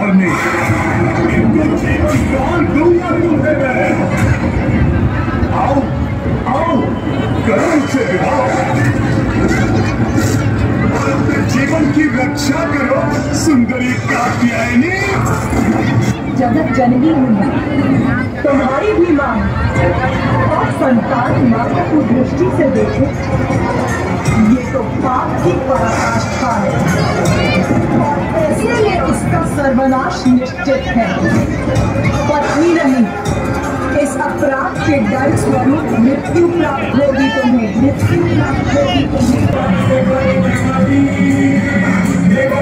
भरने, इनको जीवन दान दूंगा तुम्हें। आओ आओ, करो से विवाह और अपने जीवन की रक्षा करो सुंदरी कात्यायनी। जगत जननी हूँ, तुम्हारी भी माँ, और संतान माता को दृष्टि से देखे, ये तो पाप की पराकाष्ठा है और इसलिए उसका सर्वनाश निश्चित है। पत्नी नहीं, इस अपराध के डर स्वरूप मृत्यु प्राप्त होगी तुम्हें, मृत्यु प्राप्त होगी तुम्हें।